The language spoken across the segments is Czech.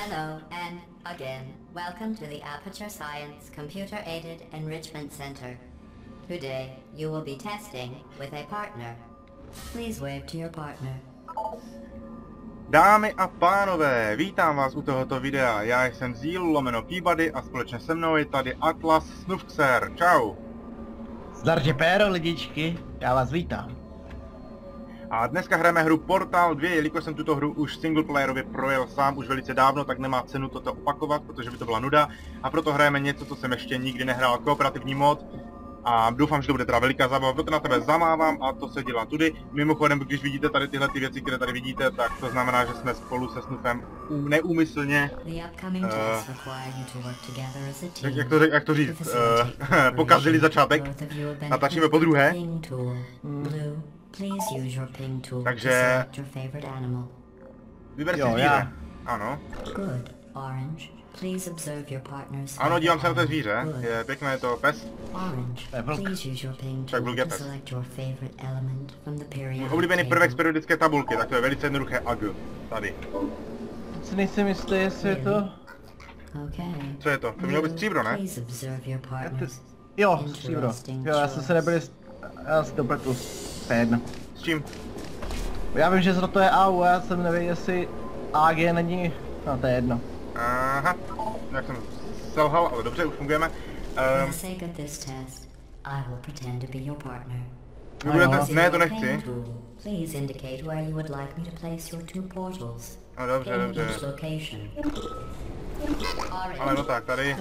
Hello, and again, welcome to the Aperture Science Computer-Aided Enrichment Center. Today, you will be testing with a partner. Please wave to your partner. Dámy a pánové, vítám vás u tohoto videa. Já jsem Zeel/Peabody a společně se mnou je tady Atlas Snufxer. Čau. Zdarže péro, lidičky, já vás vítám. A dneska hrajeme hru Portal 2, jelikož jsem tuto hru už singleplayerově projel sám už velice dávno, tak nemá cenu toto opakovat, protože by to byla nuda. A proto hrajeme něco, co jsem ještě nikdy nehrál, kooperativní mod. A doufám, že to bude teda veliká zábava, proto na tebe zamávám a to se dělá tudy. Mimochodem, když vidíte tady tyhle ty věci, které tady vidíte, tak to znamená, že jsme spolu se Snufem neúmyslně... jak to říct? Pokazili začátek. Natáčíme po druhé. Takže... Vyber si zvíře. Ano. Ano, dívám se na to zvíře. Je pěkné, je to pes. Tak vlk je pes. Můj oblíbený prvek z periodické tabulky, tak to je velice jednoduché AG. Tady. Si nejsem jistý, jestli je to... Co je to? To mělo být stříbro, ne? Jo, stříbro. Jo, já jsem se nebyl jist... Já si to pletu. To je jedno. S čím? Já vím, že to je AU, já jsem nevěděl, jestli AG není... No, to je jedno. Aha, jak jsem selhal, ale dobře, už fungujeme. Ne, to nechci. No dobře, dobře. Ale no tak, tady.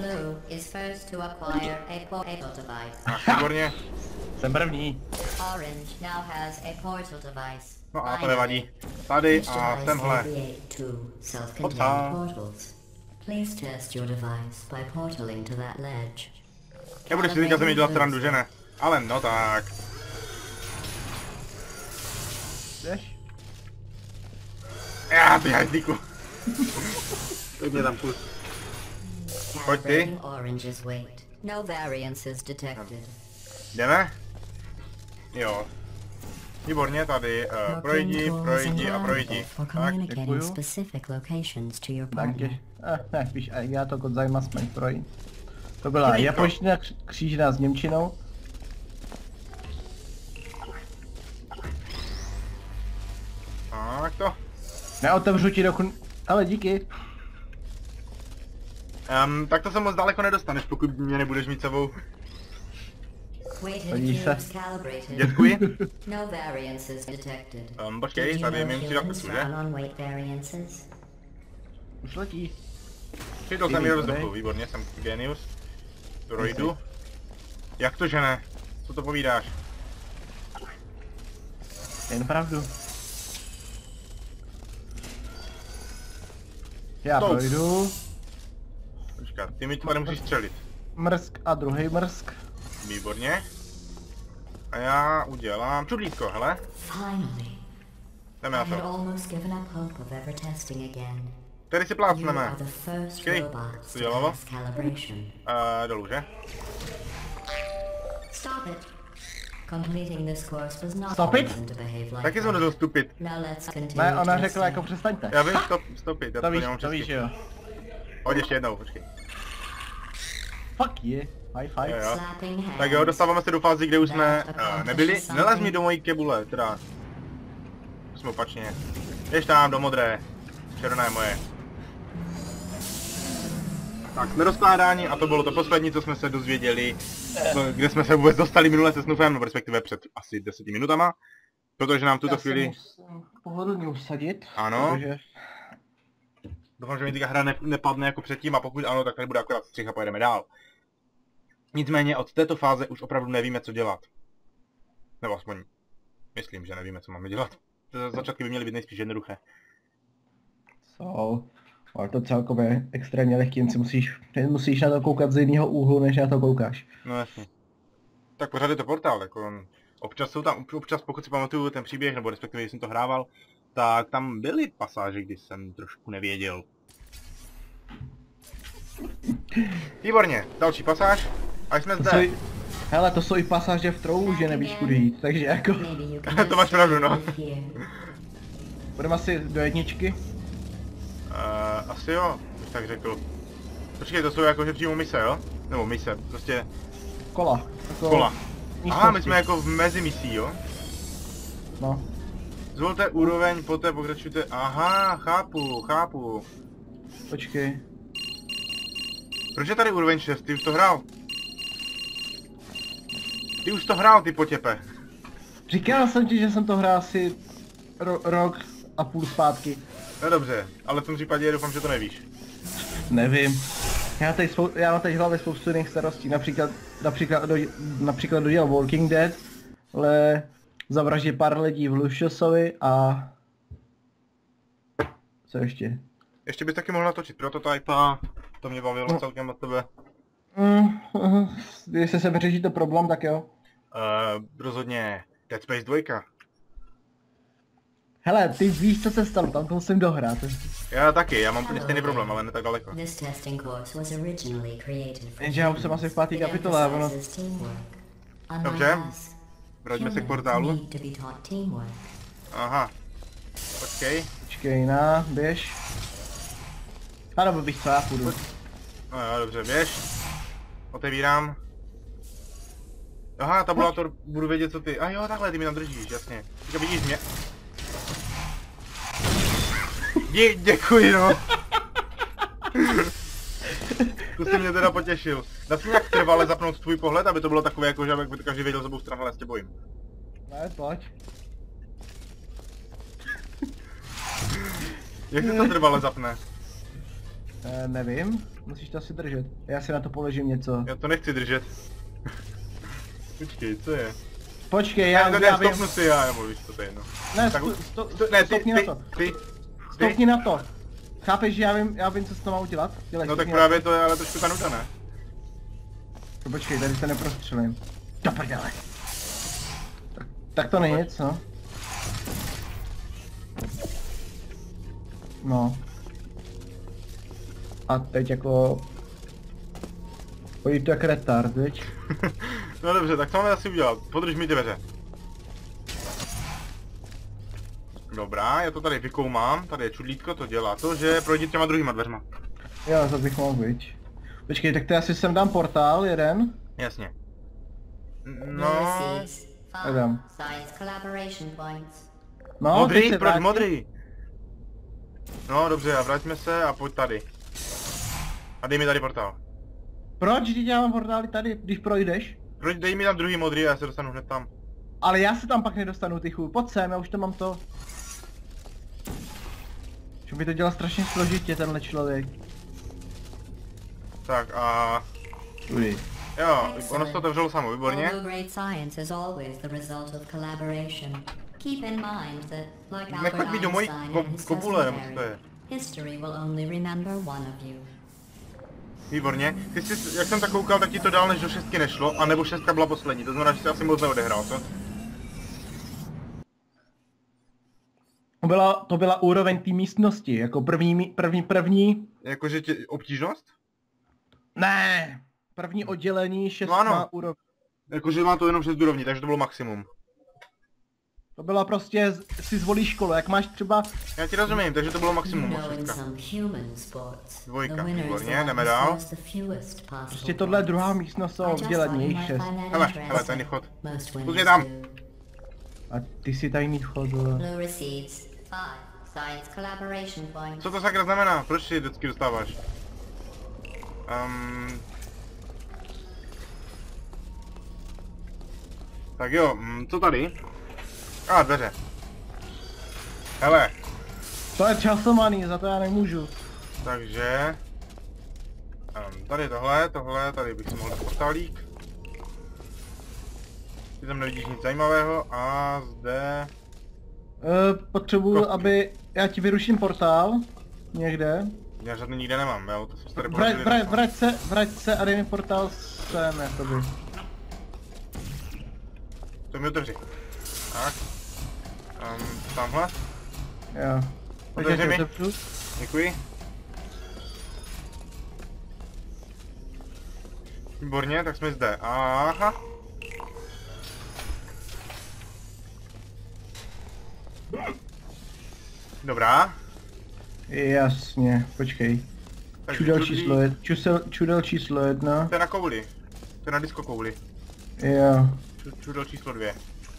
Ach, výborně. Jsem první. No a to nevadí. Tady a tenhle. Hopa. Nebudeš si teďka ze mě dělat srandu, že ne? Ale no tak. Jdeš? Já, ty hajzlíku. Tak mě tam pust. Pojď ty. Jdeme? Jo. Výborně, tady projdi, projdi a projdi. Tak, děkuju. Tak je, ne, víš, já to kod zajímá jsme projít. To byla japonština křížená s němčinou. Tak to. Neotevřu ti dokud... Ale díky. Tak to se moc daleko nedostaneš, pokud mě nebudeš mít sebou. Podívej se. Děkuji. Počkej, tady mi musí dát pesu, že? Už letí. Chytl jsem ji do vzduchu, výborně, jsem genius. Projdu. Jak to, že ne? Co to povídáš? Jen pravdu. Já projdu. Počkat, ty mi tady musíš střelit. Mrsk a druhý mrsk. Výborně. A já udělám čudlítko, hele. Jdeme na to. Tady si plácneme. Počkej, jak to dělalo? Dolů, že? Stop it? Taky jsem nebyl stupid. Ne, ona řekla jako přestaňte. Já vím, stopit, já To víš, dělám to víš, česky. jo. Hoď ještě jednou, počkej. Fuck je, high five. Jo. Tak jo, dostáváme se do fázy, kde už jsme nebyli. Nelez mi do mojí kebule, teda. Jsme opačně. Jdeš tam do modré. Červená je moje. Tak jsme rozkládání a to bylo to poslední, co jsme se dozvěděli, kde jsme se vůbec dostali minule se Snufem, nebo respektive před asi 10 minutama. Protože nám tuto chvíli... Já se musím pohodlně usadit. Ano. Protože... Doufám, že mi teďka hra nepadne jako předtím a pokud ano, tak tady bude akorát střih a pojedeme dál. Nicméně od této fáze už opravdu nevíme, co dělat. Nebo aspoň myslím, že nevíme, co máme dělat. Začátky by měly být nejspíš jednoduché. Ale to celkově extrémně lehký, jen si musíš na to koukat z jiného úhlu, než na to koukáš. No jasně. Tak pořád je to Portal, jako občas jsou tam, pokud si pamatuju ten příběh, nebo respektive jsem to hrával, tak tam byly pasáže, kdy jsem trošku nevěděl. Výborně, další pasáž. A jsme zde. Hele, to jsou i pasáže v trouhu, že nevíš kudy jít, takže jako... To máš pravdu, no. Budeme asi do jedničky. asi jo, bych tak řekl. Počkej, to jsou jakože přímo mise, jo? Nebo mise, prostě Kola. Jako kola. Aha, my místnosti. jsme jako v mezi misí, jo? No. Zvolte úroveň, poté pokračujte. Aha, chápu. Počkej. Proč je tady úroveň 6? Ty už to hrál. Ty už to hrál, ty potěpe. Říkal jsem ti, že jsem to hrál asi rok a půl zpátky. No dobře, ale v tom případě doufám, že to nevíš. Nevím. Já mám teď v hlavě spoustu jiných starostí, například dodělal Walking Dead, ale zavraždil pár lidí v Luciusovi a... Co ještě? Ještě bys taky mohl natočit prototypa, to mě bavilo celkem od tebe. Jestli se vyřeší to problém, tak jo. Rozhodně Dead Space 2. Hele, ty víš, co se stalo, tam to musím dohrát. Já taky, já mám úplně stejný problém, ale ne tak daleko. This testing course was originally created for Jenže já už jsem asi v pátý It kapitole, ono... emphasizes teamwork. Dobře. Unlike us, Vraťme se k humans portálu. need to be taught teamwork. Aha. Počkej. Počkej, běž. A nebo bych co, já půjdu. No jo, dobře, běž. Otevírám. Aha, tabulátor, budu vědět, co ty. A jo, takhle, ty mi tam držíš, jasně. Teďka vidíš mě. Děkuji, no. To jsi mě teda potěšil. Dá se nějak trvale zapnout tvůj pohled, aby to bylo takové jako, že aby každý věděl, z obou stran, ale já se tě bojím. Ne, pojď. Jak se to trvale zapne? Nevím, musíš to asi držet. Já si na to položím něco. Já to nechci držet. Počkej, co je? Počkej, Já já vím. stopnu si já, nebo víš, co to je jedno. Ne, Tak, stopni na to. ty. Stopni na to. Chápeš, že já vím, co s to mám udělat? Dělej, No tak stopni na právě to je ale trošku ta nuda, ne? to. Počkej, tady se neprostřelím. Do prdele. Tak to není nic, no. No. A teď jako... Pojď to jak retard, viď? No dobře, tak co máme asi udělat? Podrž mi dveře. Dobrá, já to tady vykoumám, tady je čudlítko, to dělá to, že projdi těma druhýma dveřma. Jo, to bych mohl být. Počkej, tak to asi sem dám portál, jeden. Jasně. No. No... Adam. Science collaboration points. No, teď Modrý, se proč vrátí. modrý? No dobře, a vraťme se a pojď tady. A dej mi tady portál. Proč ti dělám portály tady, když projdeš? Proč dej mi tam druhý modrý a já se dostanu hned tam. Ale já se tam pak nedostanu, ty chuj. Pojď sem, já už to mám to. Že mi to dělá strašně složitě, tenhle člověk. Tak a... Uj. Jo, ono se to otevřelo samo, výborně. Although great science is always the result of collaboration, keep in mind that, like Nechoď Albert mi do mojí Einstein and his kopule, cousin nebo co to je. Harry, history will only remember one of you. Výborně. Ty jsi, jak jsem tak koukal, tak ti to dál než do 6 nešlo, anebo 6 byla poslední, to znamená, že jsi asi moc neodehrál, co? To byla úroveň té místnosti, jako první. Jakože tě, obtížnost? Ne! První oddělení, 6 No ano. úroveň. Jakože má to jenom 6 úrovní, takže to bylo maximum. To byla prostě, si zvolíš školu, jak máš třeba... Já ti rozumím, takže to bylo You maximum, know, in 6. some human sports, Dvojka, the winner is výborně, the one jdeme who dál. scores the fewest possible Prostě tohle je druhá místnost toho I just thought oddělení, you jejich might 6. find that Hele, interesting. ten je chod. Most Koukej winners tam. do. A ty si tajný vchod, vole. Blue receives 5 science collaboration points. Co to sakra znamená? Proč si vždycky dostáváš? Tak jo, co tady? Dveře. Hele, To je časovaný, za to já nemůžu. takže... tady tohle, tady bych si mohl dát portálík. Ty tam nevidíš nic zajímavého a zde... Potřebuju, Kostky. aby... Já ti vyruším portál. Někde. Já žádný nikde nemám, jo, to jsem tady Vrať se a dej mi portál sem, jakoby. To mi otevři. Tak. Tamhle. Jo. Otevři mi. otevřu. Děkuji. Výborně, tak jsme zde. Aha. Dobrá. Jasně, počkej. Čudel číslo 1. To je na kouli. To je na disco kouli. Jo. Čudel číslo 2.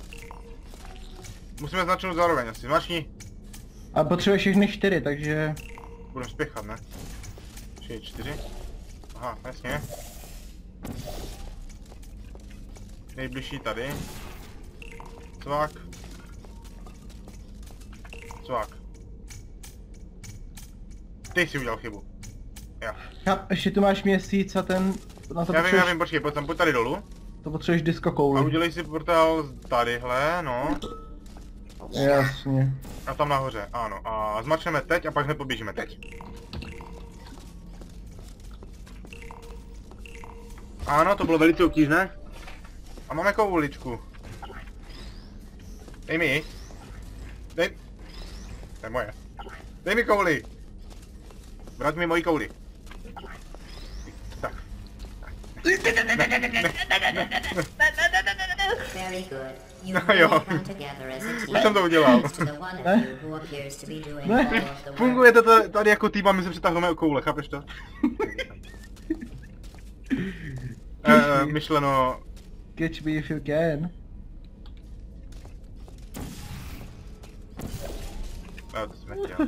Musíme značnout zároveň asi. Zmačni. A potřebuješ všechny 4, takže... Budeme spěchat, ne? 3, 4. Aha, jasně. Nejbližší tady. Cvak. Cvak. Ty jsi udělal chybu. Já. Ještě tu máš měsíc a ten... Na to Já vím, počkej, pojď tady dolů. To potřebuješ disco A kouli. udělej si portál tadyhle, no. Jasně. A tam nahoře, ano. A zmačneme teď a pak hned poběžíme teď. Ano, to bylo velice obtížné. A máme kouličku. Dej mi. Dej. To je moje. Dej mi kouli. Vrať mi moji kouli. Tak. Very good. You No, really jo. come together as a team. Už jsem to udělal. Thanks to the one of you who appears to be doing all of the work. Funguje to tady jako tým a my se přetahujeme o koule, chápeš to? Myšleno... Catch me if you can. To jsme chtěli.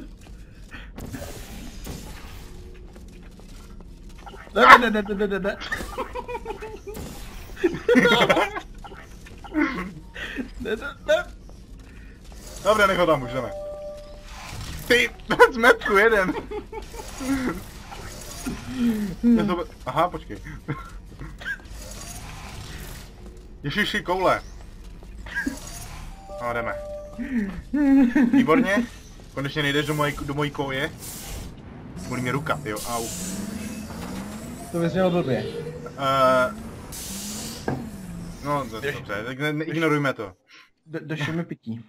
Ne. Ne. Dobře, nech ho tam, už jdeme. Ty, zmetku jeden. Aha, počkej. Ježiši, koule. No, jdeme. Výborně. Konečně nejdeš do mojí koje. Bolí mě ruka, jo, au. To vyznělo blbě. No, dobře, tak ignorujme to. Došlo mi pití.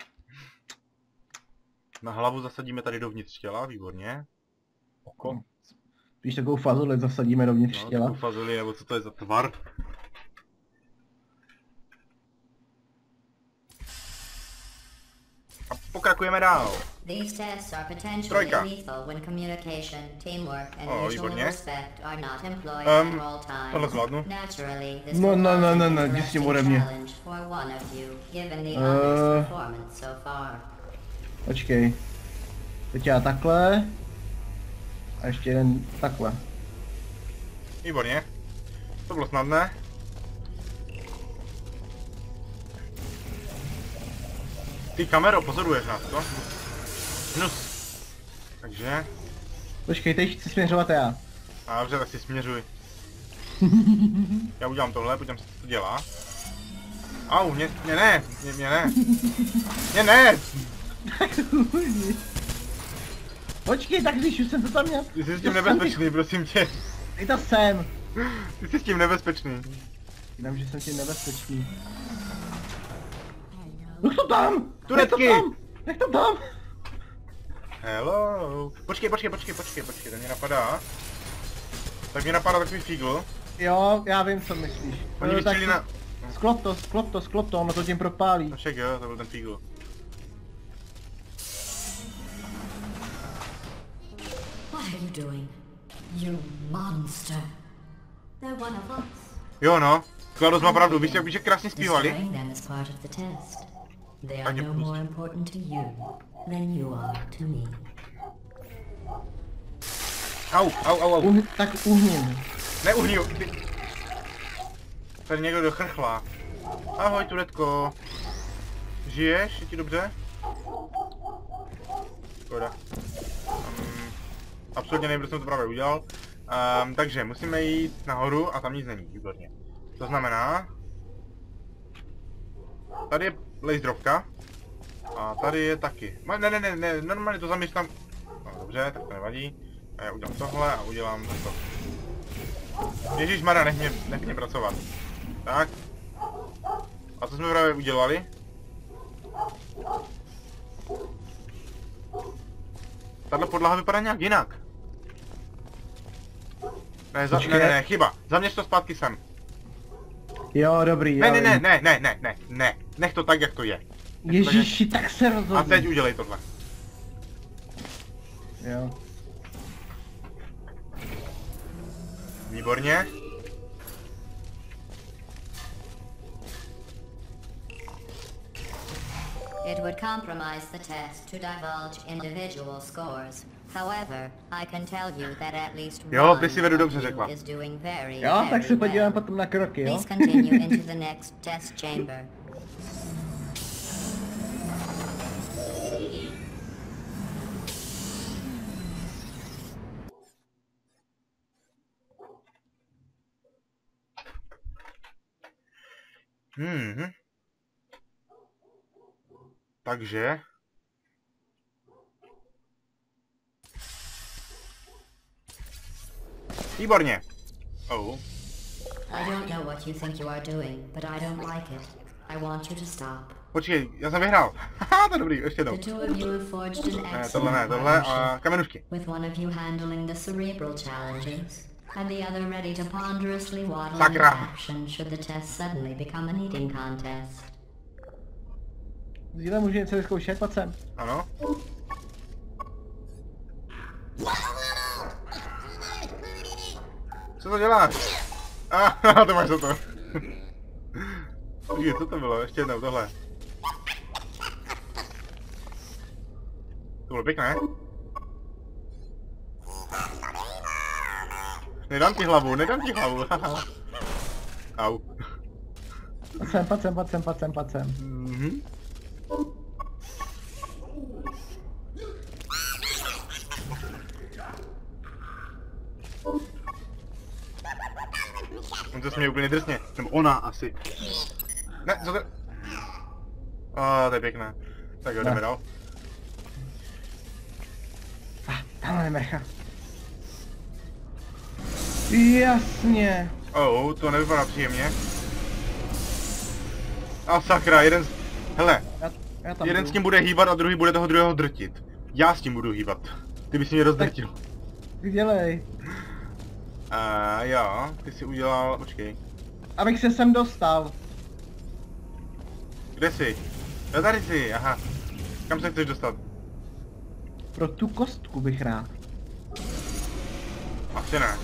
Na hlavu zasadíme tady dovnitř těla, výborně. Oko. Víš, takovou fazuli zasadíme dovnitř No, těla. takovou fazuli, nebo co to je za tvar? A pokračujeme dál. These tests are potentially Trojka. lethal when communication, teamwork, and Oh, mutual výborně. respect are not employed at all Tohle times. zvládnu. Naturally, this No, will no, pose no, an no, no, jdi s tím interesting ode mě. challenge for one of you, given the honest performance so far. Počkej. Teď já takhle. A ještě jeden takhle. Výborně. To bylo snadné. Ty kamero, pozoruješ nás, to? Hnus. Takže... Počkej, teď chci směřovat já. A dobře, tak si směřuj. Já udělám tohle, podívám se, co to dělá. Au, mě ne. Mě ne. Počkej, tak když už jsem to tam měl. Ty jsi s tím nebezpečný, prosím tě. Dej to sem. Ty jsi s tím nebezpečný. Jenom, že jsem tím nebezpečný. Nech to tam! Turecky! Nech to tam! Hello. Počkej, to mě napadá. Tak mě napadá takový fígl. Jo, já vím, co myslíš. Oni vystřílí na... Sklop to, ono to tím propálí. No však jo, to byl ten fígl. What are you doing? You monster. They're one of us. Jo no, Klados má pravdu, víš jak krásně zpívali? Displaying them as part of the test. They are Ani no prostě. more important to you than you are to me. Au. Tak uhním. Neuhniju, ty. Tady někdo dochrchlá. Ahoj, Turetko. Žiješ? Je ti dobře? Škoda. Absolutně nevím, kdo jsem to právě udělal. Takže musíme jít nahoru a tam nic není, výborně. To znamená... Tady je laserovka. A tady je taky. Ne, normálně to zaměstnám. No, dobře, tak to nevadí. A já udělám tohle a udělám to. Ježišmarja, nech mě pracovat. Tak. A co jsme právě udělali? Tahle podlaha vypadá nějak jinak. Ne, chyba. Zaměř to zpátky sem. Jo, dobrý, Ne. Nech to tak, jak to je. Ježiši, tak se rozhodni. A teď udělej tohle. Jo. Výborně. It would compromise the test to divulge individual scores. However, I can tell you that at least Jo, one ty si vedu of dobře you řekla. is doing very, Jo, tak se very podívám well. potom na kroky, jo? Please continue into the next test chamber. Takže... Výborně. Oh. I don't know what you think you are doing, but I don't like it. I want you to stop. Počkej, já jsem vyhrál. Haha, to je dobrý, ještě The jednou. two of you have forged an Ne, excellent tohle a partnership, kamenušky. with one of you handling the cerebral challenges, and the other ready to ponderously waddle into Sakra. action should the test suddenly become an eating contest. Díle můžu něco vyzkoušet, pojď sem. Ano. Co to děláš? To máš za to. Počkej, co to bylo? Ještě jednou, tohle. To bylo pěkné. Nedám ti hlavu, nedám ti hlavu. Au. Pojď sem, pojď sem, pojď sem, pojď sem, pojď sem. Mhm. On to směje úplně drsně. Nebo ona asi. Ne, co to? To je pěkné. Tak jo, jdeme dál. Tamhle mecha. Jasně. To nevypadá příjemně. Sakra, jeden z... Hele, Já tam jeden jdu. s tím bude hýbat a druhý bude toho druhého drtit. Já s tím budu hýbat. Ty bys mě rozdrtil. Tak dělej. Jo, ty jsi udělal... Počkej. Abych se sem dostal. Kde jsi? Jo, tady jsi, aha. Kam se chceš dostat? Pro tu kostku bych rád. Asi ne.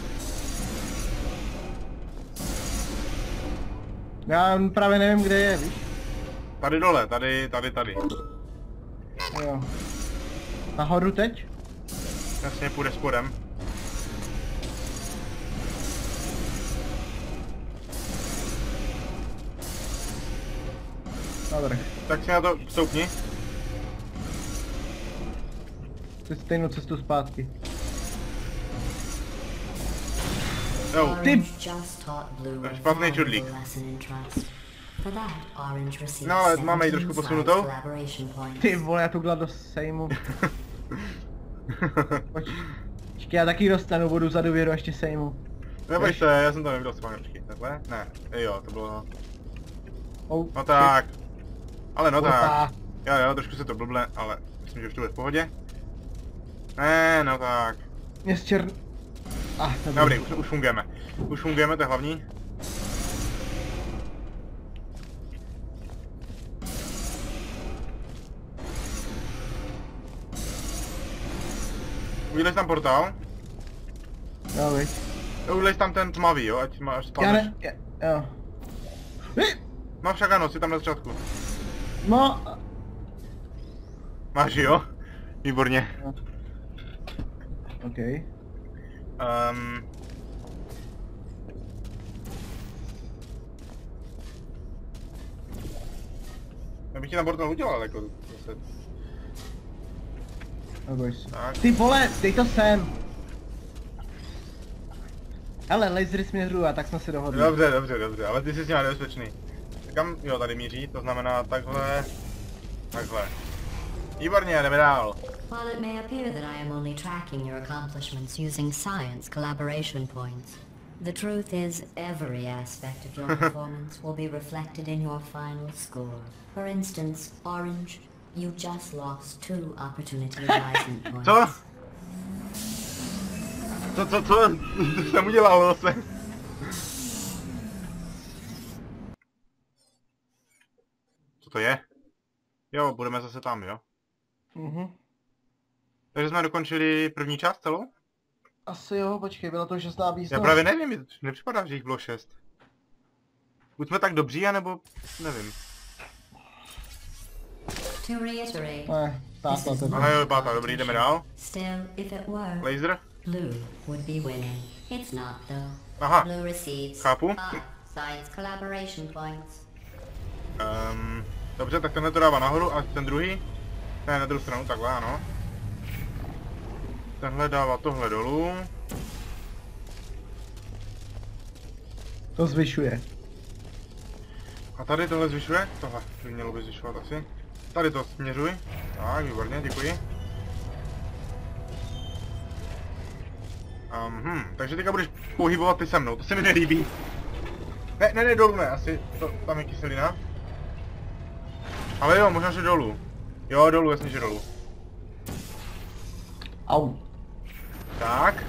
Já právě nevím, kde je, víš? Tady dole, tady. Jo. Nahoru teď? Jasně, půjde spodem. Navrch. Tak si na to stoupni. Jsi stejnou cestu zpátky. Jo, Orange just taught Blue a Špatný valuable čudlík. lesson in trust. For that, Orange received No, ale máme ji trošku 17 posunutou. collaboration points. Ty vole, já tu do sejmu. Počkej, já taky dostanu, budu za důvěru ještě sejmu. Neboj se, já jsem to nevydal schválně, počkej, takhle? Ne, jo, to bylo... Oh, No tak. Ale no Kurva. tak. Jo, trošku se to blble, ale myslím, že už to bude v pohodě. Ne, no tak. Mě zčern... Dobrý, už fungujeme. Už fungujeme, to je hlavní. Udělej tam portál. Jo, viď. Udělej tam ten tmavý, jo, ať máš Já spadneš. ne... Jo. Máš však ano, jsi tam na začátku. No... Máš jo? Výborně. OK. Já bych ti tam portál udělal, jako zase. Neboj se. Tak. Ty vole, dej to sem. Hele, lasery směřují a tak jsme si dohodli. Dobře, ale ty jsi s ním nebezpečný. Kam, jo, tady míří, to znamená takhle, takhle. Výborně, jdeme dál. While it may appear that I am only tracking your accomplishments using science collaboration points, the truth is every aspect of your performance will be reflected in your final score. For instance, Orange, you just lost 2 opportunity advisement points. Co? Co jsem udělal zase? Co to je? Jo, budeme zase tam, jo? Mhm. Takže jsme dokončili první část celou? Asi jo, počkej, bylo to 16 míst. Já právě nevím, mi to nepřipadá, že jich bylo 6. Buď jsme tak dobří, anebo nevím. To reiterate, Ne, pátá to. Aha jo, pátá, dobrý, jdeme dál. still, if it were, Laser? blue would be winning. It's not though. Aha, Blue receives chápu. 5 science collaboration points. Dobře, tak tenhle to dává nahoru a ten druhý? Ne, na druhou stranu, takhle, ano. Tenhle dává tohle dolů. To zvyšuje. A tady tohle zvyšuje? Tohle by mělo by zvyšovat asi. Tady to směřuj. Tak, výborně, děkuji. Takže teďka budeš pohybovat ty se mnou, to se mi nelíbí. Ne, dolů ne, asi to, tam je kyselina. Ale jo, možná, že dolů. Jo, dolů, jasně, že dolů. Au. Tak.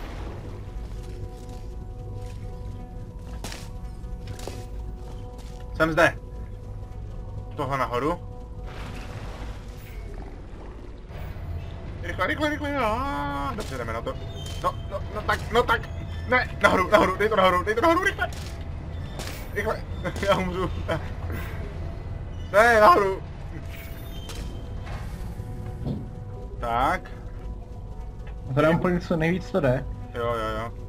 Jsem zde. Tohle nahoru. Rychle. Dobře, jdeme na to. No tak. Ne, nahoru, dej to nahoru, rychle. Já umřu. Ne, nahoru. Tak. To dám úplně co nejvíc to jde. Jo.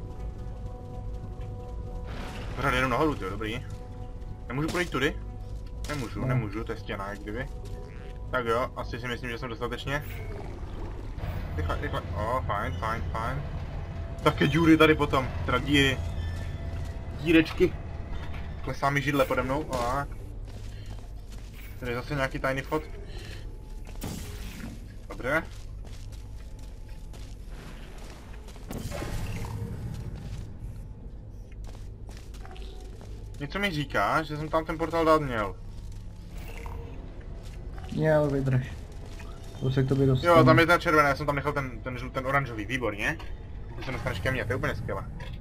Pořád jenom nahoru, tyjo, dobrý. Nemůžu projít tudy? Nemůžu, to je stěna, jak kdyby. Tak jo, asi si myslím, že jsem dostatečně. Rychle. Fajn. Také díry tady potom, teda díry. Dírečky. Klesá mi židle pode mnou, tak. Tady je zase nějaký tajný vchod. Dobře. Něco mi říká, že jsem tam ten portál dát měl. Měl, vydrž. To se k tobě dostane. Jo, tam je ten červený, já jsem tam nechal ten oranžový, výborně. Ty se dostaneš ke mně, to je úplně skvělé.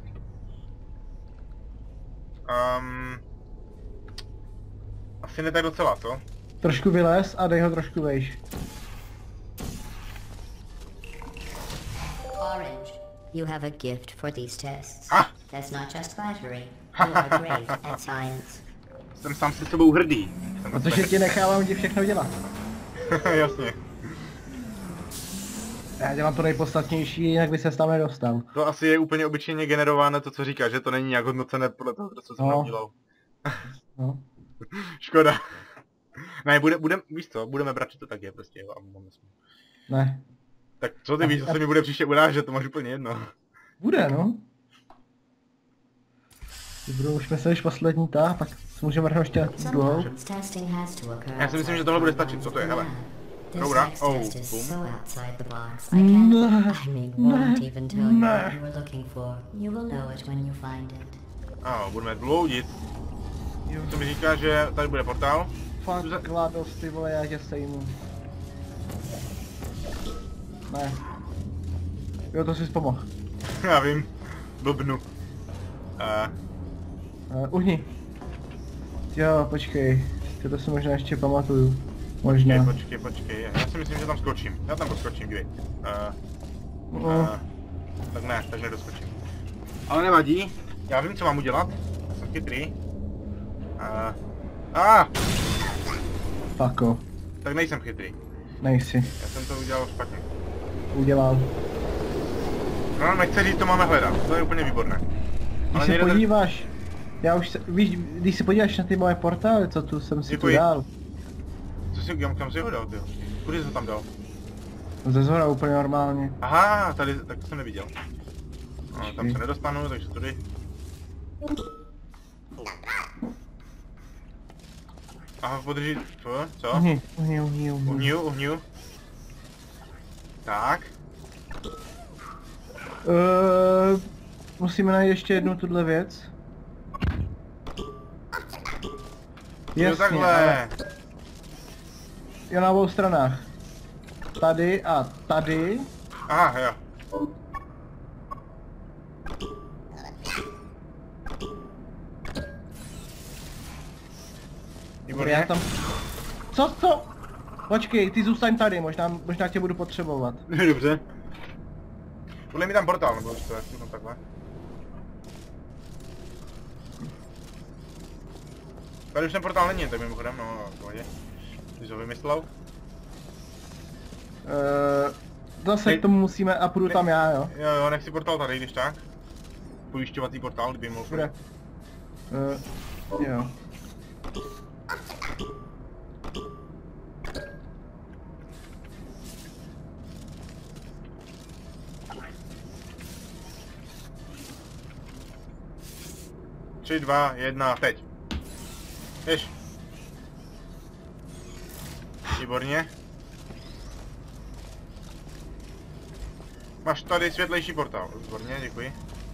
Asi ne tak docela, co? Trošku vylez a dej ho trošku vejš. Orange, you have a gift for these tests. Ah! That's not just flattery. You are great at science. Jsem sám se sebou hrdý. Protože ti nechávám ti všechno dělat. Jasně. Já dělám to nejpodstatnější, jinak by se tam nedostal. To asi je úplně obyčejně generované to, co říká, že to není nějak hodnocené podle toho, co jsem udělal. No. Škoda. Ne, víš co, budeme brát, že to tak je prostě, jo, a máme smysl. Ne. Tak co ty víš, co se mi bude příště urážet, to máš úplně jedno. Bude, no. Dobrou, už jsme se už poslední tak můžeme vrhnout ještě druhou. Já si myslím, že tohle bude stačit, co to je, hele. Dobrá, bum. Budeme bloudit. Co mi říká, že tady bude portál. Fakt gladost, ty vole, já tě sejmu. Ne. Jo, to jsi pomohl. Já vím. Blbnu. Uhni. Jo, počkej. To si možná ještě pamatuju. Možná. Počkej. Já si myslím, že tam skočím. Já tam poskočím, dívej. Tak ne, tak nedoskočím. Ale nevadí. Já vím, co mám udělat. Já jsem chytrý. Fako. Tak nejsem chytrý. Nejsi. Já jsem to udělal špatně. Udělal. No, nechci říct, to máme hledat. To je úplně výborné. Když se podíváš, já už se, víš, když se podíváš na ty moje portály, co tu jsem si tu dal. Kam jsi ho dal, ty? Kudy jsi ho tam dal? Ze zhora úplně normálně. Aha, tady, tak to jsem neviděl. No, tam se nedostanu, takže tudy. Aha, podrží, co? Uhni. Tak. Musíme najít ještě jednu tuhle věc. Jasně, takhle. Jo, na obou stranách. Tady a tady. Aha, jo. Výborně. Já tam... Co? Počkej, ty zůstaň tady, možná tě budu potřebovat. Dobře. Podle mi tam portál, nebo už to je, no takhle. Tady už ten portál není, tak mimochodem, no, v pohodě. Ty jsi ho vymyslel? Zase k tomu musíme a půjdu tam já, jo. Jo, nech si portál tady, když tak. Pojišťovací portál, kdyby mohl. Bude. Jo. Tři, 2, 1, teď. Jež. Výborně. Máš tady světlejší portál, výborně, děkuji.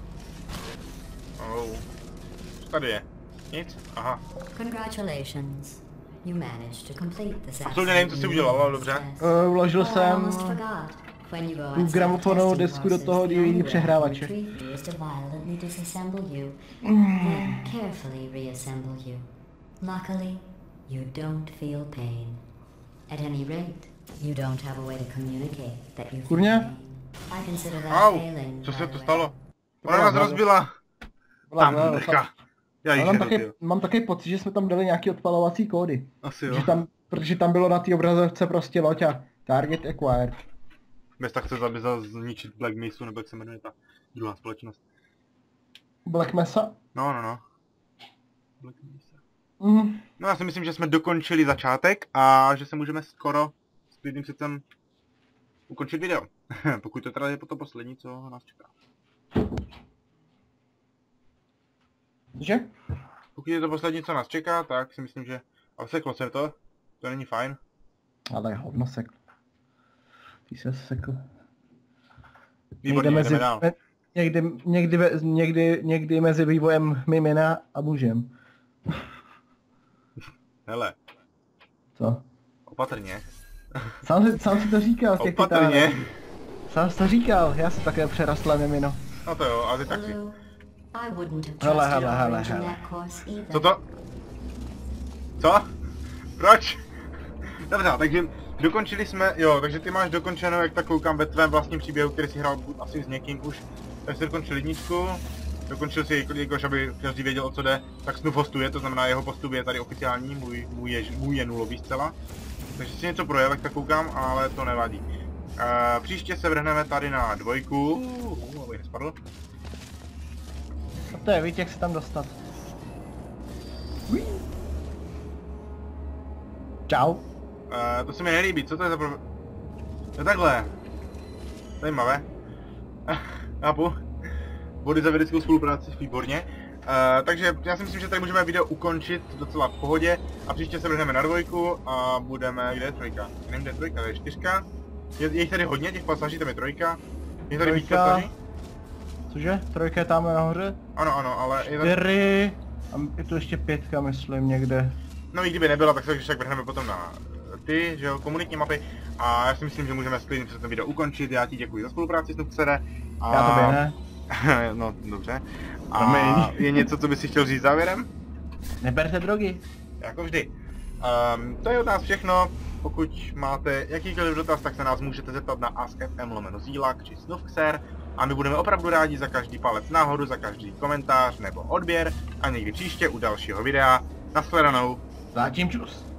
Oh. Co tady je? Nic? Aha. Congratulations. You managed to complete this. Absolutně nevím, co jsi udělal, ale dobře. Vložil jsem tu gramofonovou desku do toho DVD přehrávače. Luckily, you don't feel pain. At any rate, you don't have a way to communicate that you feel Kurňa? pain. I consider that Au, failing. co se by to the way. stalo? Ona nás rozbila. Tam, Byla- nechá. Já jí mám taky pocit, že jsme tam dali nějaký odpalovací kódy. Asi jo. Protože tam bylo na té obrazovce prostě loď a target acquired. Bez tak chce zničit Black Mesa, nebo jak se jmenuje ta druhá společnost. Black Mesa? No. Black Mesa. Mhm. No já si myslím, že jsme dokončili začátek a že se můžeme skoro s klidným srdcem ukončit video. Pokud to teda je to poslední, co nás čeká. Že? Pokud je to poslední, co nás čeká, tak si myslím, že... Ale seklo se to? To není fajn. Ale hovno sekl. Ty se sekl. Výborně, jdeme dál. Někdy mezi vývojem mimina a mužem. Hele, Co? opatrně. Sám si to říkal. Opatrně. Sám si to říkal, já jsem také přerastlé mimino. No to jo, a ty taky. Lou, I wouldn't have Hele, trusted hele, Orange in hele. that course either. Co to? Co? Proč? Dobře, takže dokončili jsme, jo, takže ty máš dokončeno, jak tak koukám, ve tvém vlastním příběhu, který si hrál asi s někým už. Tak jsi dokončil jedničku, dokončil si jakož, aby každý věděl, o co jde, tak Snuf hostuje, to znamená jeho postup je tady oficiální, můj je nulový zcela. Takže si něco projel, jak tak koukám, ale to nevadí. Příště se vrhneme tady na dvojku, abych nespadl. A to je, víte, jak se tam dostat. Čau. To se mi nelíbí, co to je za No takhle. Zajímavé. Chápu. Body za vědeckou spolupráci, výborně. Takže já si myslím, že tady můžeme video ukončit docela v pohodě. A příště se vrhneme na dvojku a budeme... Kde je trojka? Nevím, kde je trojka, to je 4. Je jich tady hodně, těch pasaží, tam je trojka. Je tady víc pasaží? Cože? Trojka je tam nahoře? Ano, ale je tady... 4. A je tu ještě 5, myslím, někde. No i kdyby nebyla, tak se však vrhneme potom na ty, že jo, komunitní mapy. A já si myslím, že můžeme s klidným přes to video ukončit. Já ti děkuji za spolupráci, Snufxere. Já tobě ne. No, dobře. A je něco, co bys si chtěl říct závěrem? Neberte drogy. Jako vždy. To je od nás všechno. Pokud máte jakýkoliv dotaz, tak se nás můžete zeptat na askfm/Zílak či Snufxer. A my budeme opravdu rádi za každý palec nahoru, za každý komentář nebo odběr. A někdy příště u dalšího videa. Nashledanou. Zatím čus.